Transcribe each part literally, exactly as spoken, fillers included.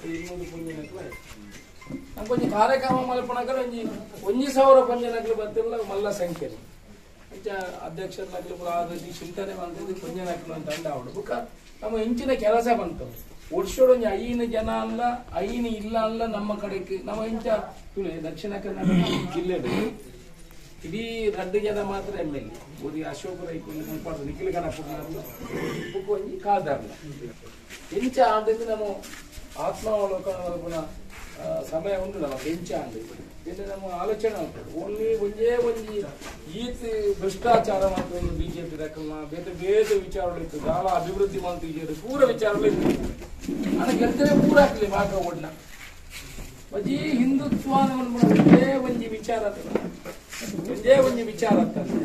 ಇನ್ನೂರು ಪುಂಜಿನಕ್ಲು ನಂಗೆ ಕೊಂಚ ಕಾರ್ಯಕ್ರಮ ಮಲ್ಪಣಕಲ್ಲ ಒಂಜಿ ಒಂಜಿ ಸಾವಿರ ಪಂಜನಕ್ಲು ಬರ್ತಿಲ್ಲ ಮಲ್ಲ ಸಂಖ್ಯೆ ಅಂಚ ಅಧ್ಯಕ್ಷರನಕ್ಲು ಆ ರೀತಿ ಚಿಂತನೆ ಮಾಡ್ತಿದ್ದು ಪಂಜನಕ್ಲು ಅಂತ ಅಂಡ ಅವಳು ಬುಕ್ಕ ನಮ್ಮ ಹೆಂಚಿನ ಕೆಲಸ ಬಂತು ವರ್ಷೋಡು ಒಂಜಿ ಐನು ಜನ ಅಲ್ಲ ಐನು ಇಲ್ಲ ಅಲ್ಲ ನಮ್ಮ ಕಡೆಗೆ ನಮ್ಮ ಹೆಂಚ ದಕ್ಷಿಣ ಕನ್ನಡ ಜಿಲ್ಲೆ ಇಡೀ ಎರಡು ಜನ ಮಾತ್ರ ಎಮ್ ಎಲ್ ಎ ಓದಿ ಅಶೋಕ್ ರೈ ನಿಖಿಲ್ ಗಣಪುರ ಬುಕ್ ಒಂಜಿ ಕಾದಾರ್ಲ ಹೆಂಚ ಆಡಿದ್ದು ನಮ್ಮ ಆತ್ಮಾವಲೋಕನ ಸಮಯ ಉಂಟು ನಮ್ಮ ಹೆಂಚ ಆಡಿದ್ದು ಇನ್ನು ನಮ್ಮ ಆಲೋಚನೆ ಆಗ್ತದೆ ಓನ್ಲಿ ಒಂದೇ ಒಂಜಿ ಈತ ಭ್ರಷ್ಟಾಚಾರ ಮಾತ್ರ ಬಿಜೆಪಿ ರಕಲ್ನ ಬೇರೆ ಬೇರೆ ವಿಚಾರಗಳು ಇತ್ತು ಗಾಳ ಅಭಿವೃದ್ಧಿ ಮಾಡ್ತಿದ್ದೀರಿ ಪೂರ ವಿಚಾರಗಳು ಇತ್ತು ಅನ್ನ ಗೆಲ್ತರೆ ಪೂರ ಹಾಕಲಿ ಭಾಗ ಒಡ್ನ ಬಜಿ ಹಿಂದುತ್ವ ಒಂದೇ ಒಂಜಿ ವಿಚಾರ ಒಂದೇ ಒಂಜಿ ವಿಚಾರ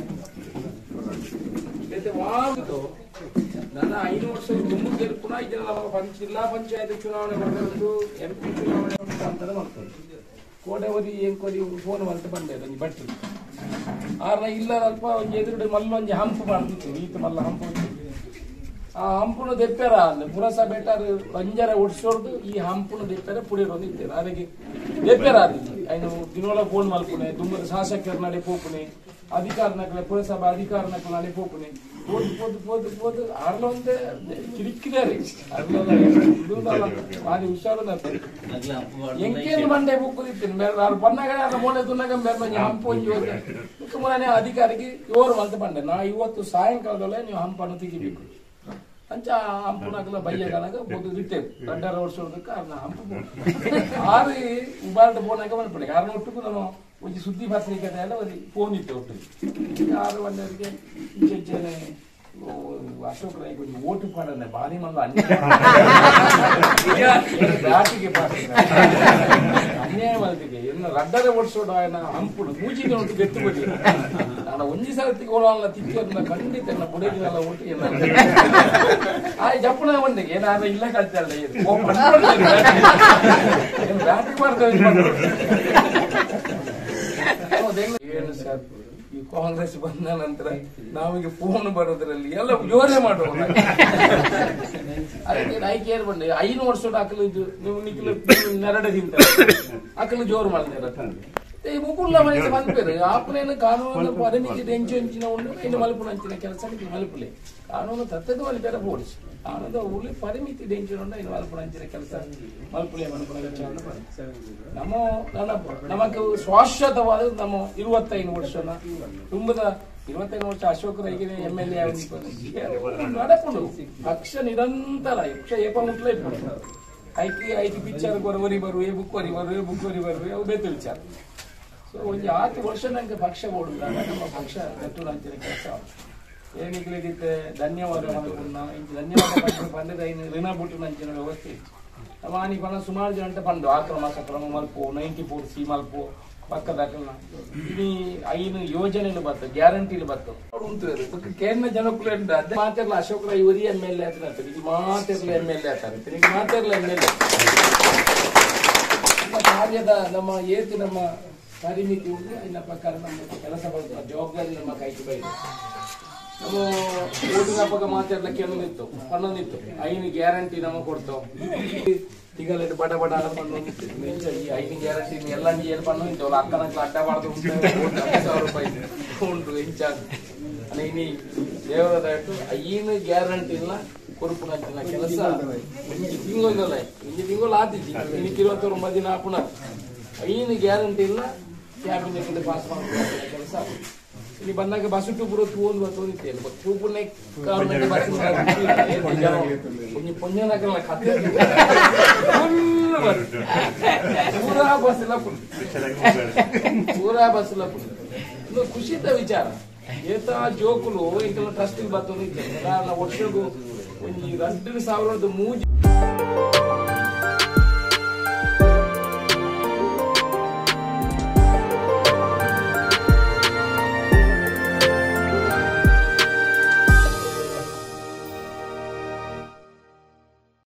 ವಾದು ನನ್ನ ಐದು ವರ್ಷ ತುಂಬ ಗೆಲ್ಪುನ ಇದನ್ನ ನಮ್ಮ ಪಂಚ ಜಿಲ್ಲಾ ಪಂಚಾಯತ್ ಚುನಾವಣೆ ಬರಬೇಕು ಎಂ ಪಿ ಚುನಾವಣೆ ಅಂತ ಮಾಡ್ತಾರೆ ಕೋಟೆವರಿ ಏನ್ ಕೋಡಿ ಫೋನ್ ಅಂತ ಬಂದೆ ಒಂಜಿ ಬಟ್ಟಿ ಆರ್ನ ಇಲ್ಲ ಅಲ್ಪ ಒಂಜಿ ಎದುರುಡೆ ಮಲ್ಲ ಒಂಜಿ ಹಂಪು ಮಾಡ್ತಿತ್ತು ಈತ ಮಲ್ಲ ಹಂಪು ಆ ಹಂಪುನ ದೆಪ್ಪೆರ ಅಂದ್ರೆ ಪುರಸಭೆ ಪಂಜರ ಒಡ್ಸೋರ್ದು ಈ ಹಂಪುನ ದೆಪ್ಪೆರ ಪುಡಿರೋದು ಇರ್ತೇವೆ ಅದಕ್ಕೆ ದೆಪ್ಪೆರ ಐನು ದಿನೋಳ ಫೋನ್ ಮಲ್ಪುನೆ ದುಮ್ಮದ ಶಾಸಕರ ನಡೆ ಪೋಪುನೆ ಅಧಿಕಾರನಕ್ಲೆ ಪುರಸಭಾ ಅಧಿಕಾರನಕ್ಲೆ ನಡೆ ಪೋಪುನೆ ಪೋದು ಪೋದು ಪೋದು ಪೋದು ಅರ್ಲ ಒಂದೇ ಕಿರಿಕಿದಾರೆ ಅರ್ಲೆಲ್ಲ ಭಾರಿ ಹುಷಾರು ಎಂಕೇನು ಮಂಡೆ ಬುಕ್ಕುದಿತ್ತು ಬೇರೆ ಅವ್ರು ಬಂದಾಗ ಅದ್ರ ಮೊನ್ನೆ ತುನ್ನಾಗ ಬೇರೆ ಹಂಪು ಒಂಜಿ ಹೋದ್ರೆ ಸುಮ್ಮನೆ ಅಧಿಕಾರಿಗೆ ಇವರು ಅಂತ ಬಂದೆ ನಾ ಇವತ್ತು ಸಾಯಂಕಾಲದಲ್ಲೇ ನೀವು ಹಂಪನ್ನು ತೆಗಿಬೇಕು ಅಂಚ ಹಂಪುನಾಗಲ ಬಯ್ಯಗಾನಾಗ ಬೋದು ಇಟ್ಟೇವೆ ಗಂಡರ ವರ್ಷೋದಕ್ಕೆ ಅದನ್ನ ಹಂಪು ಆರು ಉಬಾರ್ಡ್ ಬೋನಾಗ ಬಂದ್ಬಿಡಿ ಕಾರಣ ಒಟ್ಟಿಗೂ ನಮ್ಮ ಒಂಜಿ ಸುದ್ದಿ ಪತ್ರಿಕೆ ಎಲ್ಲ ಒಂದು ಫೋನ್ ಇತ್ತು ಒಟ್ಟು ಆರು ಒಂದರಿಗೆ ಇಂಚೆನೆ ಅಶೋಕ್ ರೈ ಒಂದು ಓಟು ಪಾಡನೆ ಬಾರಿ ಮಲ್ಲ ಬ್ಯಾಟಿಗೆ ಅನ್ಯಾಯ ಮಾಡ್ತಿಗೆ ಇನ್ನು ರಡ್ಡರೆ ಓಡಿಸೋಡು ఆయన ಹಂಪುಡು ಮೂಜಿಗೆ ಉಂಟು ಗೆತ್ತು ಬಿಡಿ ನಾನು ಒಂಜಿ ಸಲ ತಿಗೋಲ್ಲ ತಿಕ್ಕೋದನ್ನ ಖಂಡಿತ ನನ್ನ ಬುಡಗಿನೆಲ್ಲ ಓಟು ಏನ ಆ ಜಪ್ಪನ ಒಂದಿಗೆ ಏನಾದ್ರೆ ಇಲ್ಲ ಕಳ್ತಾಳೆ ಬ್ಯಾಟಿಗೆ ಮಾಡ್ತೇವೆ ಏನು ಸರ್ ಈ ಕಾಂಗ್ರೆಸ್ ಬಂದ ನಂತರ ನಾವೀಗ ಫೋನ್ ಬರೋದ್ರಲ್ಲಿ ಎಲ್ಲ ಯೋಚನೆ ಮಾಡುವ ಅದಕ್ಕೆ ನಾಯ್ಕೆ ಏನ್ ಬಂದೆ ಐನು ವರ್ಷ ಹಾಕಲು ಇದು ನೀವು ನಿಖಿಲು ನೆರಡೆ ತಿಂತಾರೆ ಹಾಕಲು ಜೋರು ಮಾಡ್ತಾರೆ ಮುಕುಲ್ಲ ಮನೆಗೆ ಬಂದ್ಬೇರೆ ಆಪನೇನು ಕಾನೂನು ಪರಿಮಿತಿ ಹೆಂಚು ಹೆಂಚಿನ ಉಂಡು ಇನ್ನು ಮಲ್ಪುನ ಹಂಚಿನ ಕೆಲಸ ಮಲ್ಪುಲೆ ಕಾನೂನು ತತ್ತದ ಮಲ್ಪೇರ ಬೋಡಿಸಿ ಕಾನೂನು ಉಳ್ಳಿ ಪರಿಮಿತಿ ಹೆಂಚಿನ ಉಂಡ ಇನ್ನು ಮಲ್ಪುನ ಹಂಚಿನ ಕೆಲಸ ಮಲ್ಪುಲೆ ಮಲ್ಪುನ ನಮ್ಮ ನನ್ನ ನಮಗೂ ಶಾಶ್ವತವಾದ ನಮ್ಮ ಇರುವತ್ತೈದು ವರ್ಷನ ತುಂಬದ ಇರುವತ್ತೈದು ವರ್ಷ ಅಶೋಕ್ ರೈಗೆ ಎಂ ಎಲ್ ಎ ನಡಕೊಂಡು ಪಕ್ಷ ನಿರಂತರ ಪಕ್ಷ ಏಪ ಮುಟ್ಲೇ ಐಕಿ ಐಕಿ ಪಿಕ್ಚರ್ ಬರುವರಿ ಬರುವ ಏ ಬುಕ್ ವರಿ ಬರುವ ಬುಕ್ ವರಿ ಬರುವ ಅವು ಬೇತು ವಿಚಾರ ಸೊ ಒಂದು ಹತ್ತು ವರ್ಷ ನಂಗೆ ಪಕ್ಷ ಓಡಿದಾಗ ನಮ್ಮ ಪಕ್ಷ ಗಟ್ಟು ಅಂಚಿನ ಕೆಲಸ ಏನಿಗ್ಲಿಕ್ಕೆ ಧನ್ಯವಾದ ಧನ್ಯವಾದ ಬಂದ ಋಣ ಬುಟ್ಟು ನಂಚಿನ ವ್ಯವಸ್ಥೆ ಇತ್ತು ನಮ್ಮ ಆನಿ ಪಣ ಸುಮಾರು ಜನ ಬಂದು ಆಕ್ರಮ ಸಕ್ರಮ ಮಲ್ಪು ನೈಂಟಿ ಫೋರ್ ಸಿ ಮಲ್ಪು ಪಕ್ಕದಾಗಲ್ಲ ಇನಿ ಐನು ಯೋಜನೆಗಳು ಬರ್ತವೆ ಗ್ಯಾರಂಟಿలు ಬರ್ತವೆ ಉಂಟು ಕೇಂದ್ರ ಜನಕ್ಕೂ ಅದೇ ಮಾತಿರಲ್ಲ ಅಶೋಕ್ ರೈ ಇವರಿ ಎಮ್ ಎಲ್ ಎ ಆಗ್ತಾರೆ ಈಗ ಮಾತಿರ್ಲ ಎಮ್ ಎಲ್ ಎ ಆಗ್ತಾರೆ ಈಗ ಮಾತಿರ್ಲ ಎಮ್ ಎಲ್ ಎ ಕಾರ್ಯದ ನಮ್ಮ ಏತು ನಮ್ಮ ಪರಿಮಿತಿ ಉಂಟು ಇನ್ನ ಪ್ರಕಾರ ನಮ್ಮ ಕೆಲಸ ಬರ್ತದೆ ಜವಾಬ್ದಾರಿ ನಮ್ಮ ಕೈಗೆ ಬೈದು ನಮ್ಮ ಓಟಿನ ಪಕ್ಕ ಮಾತಾಡ್ಲ ಕೆಲವೊಂದಿತ್ತು ಪನ್ನೊಂದಿತ್ತು ಐನು ಗ್ಯಾರಂಟಿ ನಮಗೆ ಕೊಡ್ತಾವ ಈಗಲೇ ಬಡ ಬಡ ಈ ಐದು ಗ್ಯಾರಂಟಿ ಎಲ್ಲ ಏನು ಪಣ್ಣು ಇದ್ದವಲ್ಲ ಅಕ್ಕನಕ್ಕೆ ಅಡ್ಡ ಬಾರ್ದು ಸಾವಿರ ರೂಪಾಯಿ ಉಂಟು ಇಂಚಾರ್ಜ್ ಇನಿ ದೇವರ ದಯಟ್ಟು ಐನು ಗ್ಯಾರಂಟಿ ಇಲ್ಲ ಕೊರುಪುನ ಕೆಲಸ ಇಂಚಿ ತಿಂಗಳಲ್ಲ ಇಂಚಿ ತಿಂಗಳು ಆತಿದ್ದಿ ಇನ್ನು ಇರುವತ್ತೊಂಬತ್ತು ದಿನ ಪುನಃ ಐನು ಗ್ಯಾರಂಟಿ ಇಲ್ಲ ಕ್ಯಾಬಿನೆಟ್ ಪಾಸ್ ಮಾಡುವ ಕೆಲಸ ಇಲ್ಲಿ ಬಂದಾಗ ಬಸ್ ಟೂಪುರ ತೂಂದು ತೋರಿಸ್ತೇನೆ ಟೂಪುರ್ನೆ ಗವರ್ಮೆಂಟ್ ಬಸ್ ಒಂಜಿ ಪೊಂಜನಕಲ್ಲ ಕತೆ ಪೂರಾ ಬಸ್ ಎಲ್ಲ ಪೂರಾ ಬಸ್ ಎಲ್ಲ ಒಂದು ಖುಷಿದ ವಿಚಾರ ಏತ ಜೋಕುಲು ಇಂಕಲ ಟ್ರಸ್ಟ್ ಬರ್ತದೆ ವರ್ಷಗೂ ಒಂಜಿ ಎರಡು ಸಾವಿರದ ಮೂಜಿ